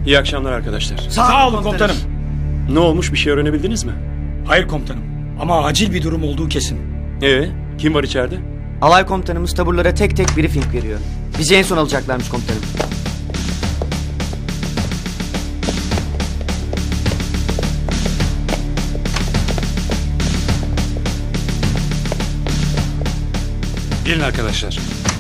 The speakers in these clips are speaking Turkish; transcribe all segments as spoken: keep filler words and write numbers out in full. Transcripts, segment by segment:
İyi akşamlar arkadaşlar. Sağ, Sağ olun komutanım. Ne olmuş, bir şey öğrenebildiniz mi? Hayır komutanım ama acil bir durum olduğu kesin. Ee, kim var içeride? Alay komutanımız taburlara tek tek briefing veriyor. Bizi en son alacaklarmış komutanım. Gelin arkadaşlar.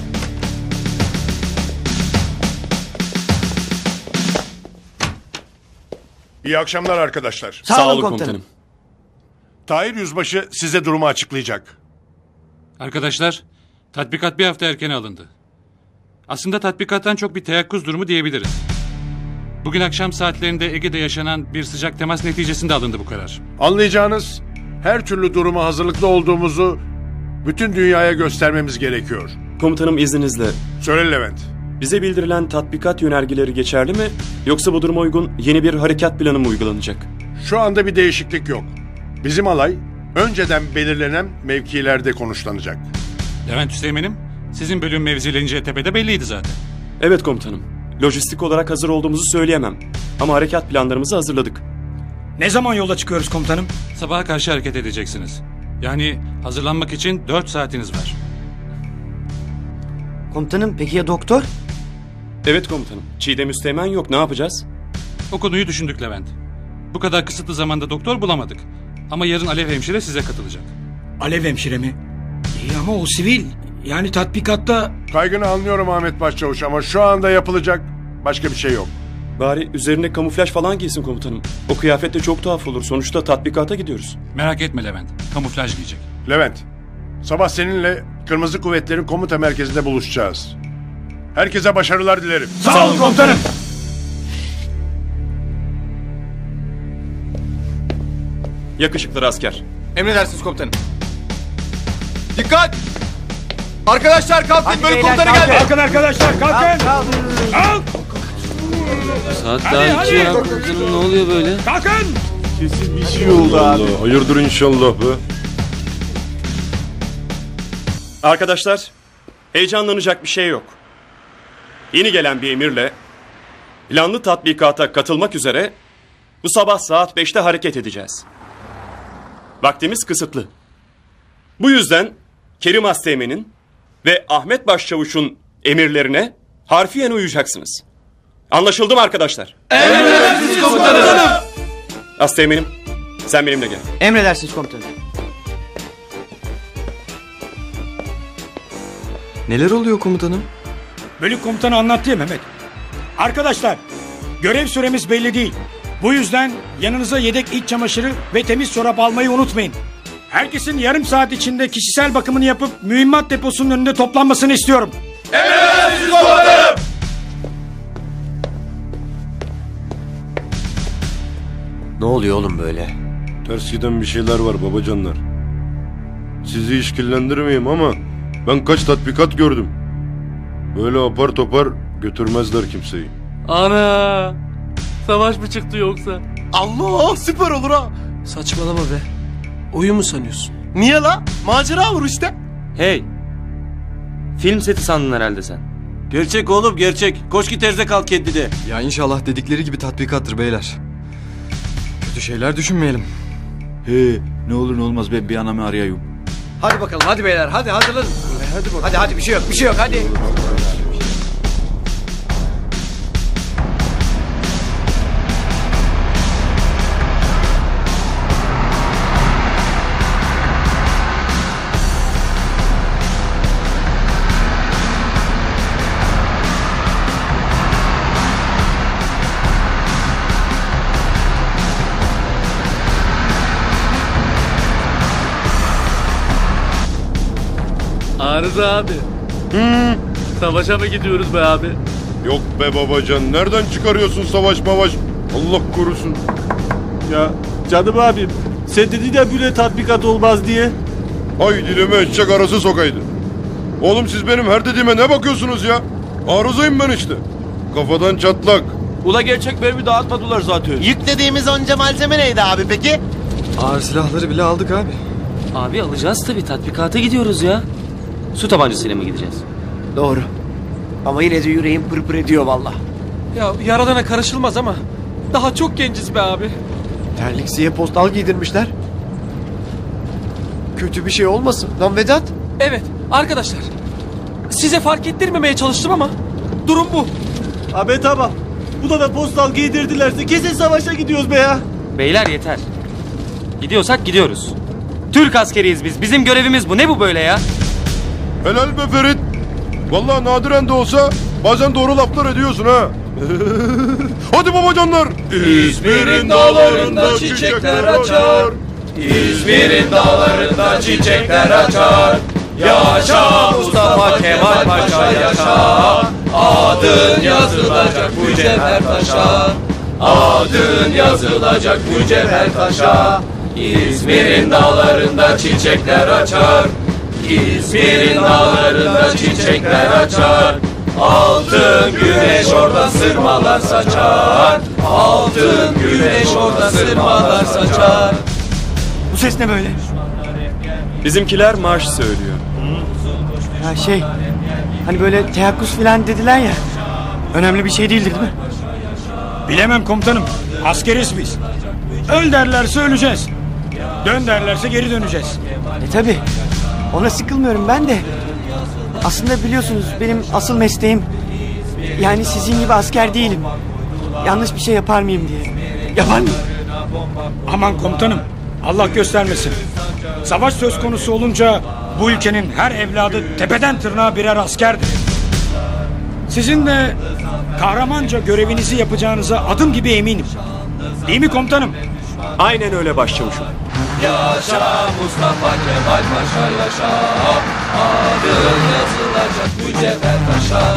İyi akşamlar arkadaşlar. Sağ, Sağ olun komutanım. komutanım. Tahir Yüzbaşı size durumu açıklayacak. Arkadaşlar, tatbikat bir hafta erken alındı. Aslında tatbikattan çok bir teyakkuz durumu diyebiliriz. Bugün akşam saatlerinde Ege'de yaşanan bir sıcak temas neticesinde alındı bu karar. Anlayacağınız, her türlü duruma hazırlıklı olduğumuzu bütün dünyaya göstermemiz gerekiyor. Komutanım izninizle. Söyle Levent. Bize bildirilen tatbikat yönergeleri geçerli mi? Yoksa bu duruma uygun yeni bir harekat planı mı uygulanacak? Şu anda bir değişiklik yok. Bizim alay önceden belirlenen mevkilerde konuşlanacak. Levent Hüseyin'im, sizin bölüm mevzilenince tepede belliydi zaten. Evet komutanım. Lojistik olarak hazır olduğumuzu söyleyemem. Ama harekat planlarımızı hazırladık. Ne zaman yola çıkıyoruz komutanım? Sabaha karşı hareket edeceksiniz. Yani hazırlanmak için dört saatiniz var. Komutanım peki ya doktor? Evet komutanım. Çiğdem Üsteğmen yok. Ne yapacağız? O konuyu düşündük Levent. Bu kadar kısıtlı zamanda doktor bulamadık. Ama yarın Alev hemşire size katılacak. Alev hemşire mi? İyi ama o sivil. Yani tatbikatta... Kaygını anlıyorum Ahmet Başçavuş ama şu anda yapılacak başka bir şey yok. Bari üzerine kamuflaj falan giysin komutanım. O kıyafette çok tuhaf olur. Sonuçta tatbikata gidiyoruz. Merak etme Levent. Kamuflaj giyecek. Levent, sabah seninle Kırmızı Kuvvetlerin Komuta Merkezi'nde buluşacağız. Herkese başarılar dilerim. Sağ, Sağ olun komutanım. Yakışıklı asker. Emredersiniz komutanım. Dikkat! Arkadaşlar kalkın, hadi bölük beyler, komutanı kalkın. geldi. Kalkın arkadaşlar, kalkın. Kalk. Kalk. Saat daha iki ya. Komutanım ne oluyor böyle? Kalkın. Kesin bir şey oldu abi. Allah, hayırdır inşallah be. Arkadaşlar, heyecanlanacak bir şey yok. Yeni gelen bir emirle planlı tatbikata katılmak üzere bu sabah saat beşte hareket edeceğiz. Vaktimiz kısıtlı. Bu yüzden Kerim Asteğmen'in ve Ahmet Başçavuş'un emirlerine harfiyen uyacaksınız. Anlaşıldı mı arkadaşlar? Emredersiniz komutanım. Asteğmen'im, sen benimle gel. Emredersiniz komutanım. Neler oluyor komutanım? Bölük komutanı anlattı ya Mehmet. Arkadaşlar, görev süremiz belli değil. Bu yüzden yanınıza yedek iç çamaşırı ve temiz çorap almayı unutmayın. Herkesin yarım saat içinde kişisel bakımını yapıp mühimmat deposunun önünde toplanmasını istiyorum. Emredersiniz komutanım. Ne oluyor oğlum böyle? Ters giden bir şeyler var babacanlar. Sizi işkillendirmeyeyim ama ben kaç tatbikat gördüm. Böyle apar topar götürmezler kimseyi. Ana! Savaş mı çıktı yoksa? Allah, süper olur ha. Saçmalama be. Oyun mu sanıyorsun? Niye la? Macera vur işte. Hey! Film seti sandın herhalde sen. Gerçek oğlum, gerçek. Koş git terze kalk kendine. Ya inşallah dedikleri gibi tatbikattır beyler. Kötü şeyler düşünmeyelim. He, ne olur ne olmaz ben bir anamı arayayım. Hadi bakalım, hadi beyler, hadi hazırlanın. Hadi bakalım. Hadi hadi bir şey yok, bir şey yok, hadi. Arıza abi. Hı. Savaşa mı gidiyoruz be abi? Yok be babacan, nereden çıkarıyorsun savaş mavaş? Allah korusun. Ya canım abim, sen dedin ya böyle tatbikat olmaz diye. Hay dilime eşek arası sokaydı. Oğlum siz benim her dediğime ne bakıyorsunuz ya? Arızayım ben işte. Kafadan çatlak. Ula gerçek mermi dağıtmadılar zaten. Yüklediğimiz onca malzeme neydi abi peki? Ağır silahları bile aldık abi. Abi alacağız tabii, tatbikata gidiyoruz ya. Su tabancasıyla mı gideceğiz? Doğru. Ama yine de yüreğim pırpır ediyor valla. Ya yaradana karışılmaz ama daha çok genciz be abi. Terliksiye postal giydirmişler. Kötü bir şey olmasın lan Vedat. Evet arkadaşlar. Size fark ettirmemeye çalıştım ama durum bu. Abi tamam. Bu da postal giydirdilerse kesin savaşa gidiyoruz be ya. Beyler yeter. Gidiyorsak gidiyoruz. Türk askeriyiz biz. Bizim görevimiz bu. Ne bu böyle ya? Helal be Ferit. Vallahi nadiren de olsa bazen doğru laflar ediyorsun ha. Hadi babacanlar. İzmir'in dağlarında çiçekler açar. İzmir'in dağlarında çiçekler açar. Yaşa Mustafa Kemal Paşa yaşa. Adın yazılacak bu cevher taşa. Adın yazılacak bu cevher taşa. İzmir'in dağlarında çiçekler açar. İzmir'in dağlarında çiçekler açar. Altın güneş orada sırmalar saçar. Altın güneş orada sırmalar saçar. Bu ses ne böyle? Bizimkiler marş söylüyor. Ya şey, hani böyle teyakkuz falan dediler ya. Önemli bir şey değildir değil mi? Bilemem komutanım. Askeriz biz. Öl derlerse öleceğiz. Dön derlerse geri döneceğiz. E tabi. Ona sıkılmıyorum ben de. Aslında biliyorsunuz benim asıl mesleğim, yani sizin gibi asker değilim. Yanlış bir şey yapar mıyım diye. Yapar mıyım? Aman komutanım, Allah göstermesin. Savaş söz konusu olunca bu ülkenin her evladı tepeden tırnağa birer askerdir. Sizin de kahramanca görevinizi yapacağınıza adım gibi eminim. Değil mi komutanım? Aynen öyle başçavuşum. Yaşa Mustafa Kemal Paşa yaşa. Adın yazılacak bu cevher taşa.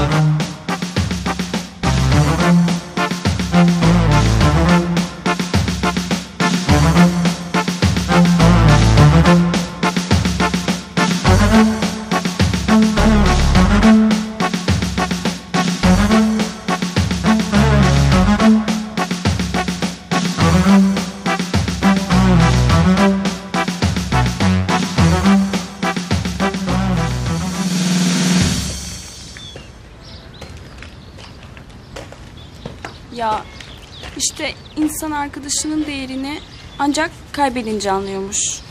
Ya işte insan arkadaşının değerini ancak kaybedince anlıyormuş.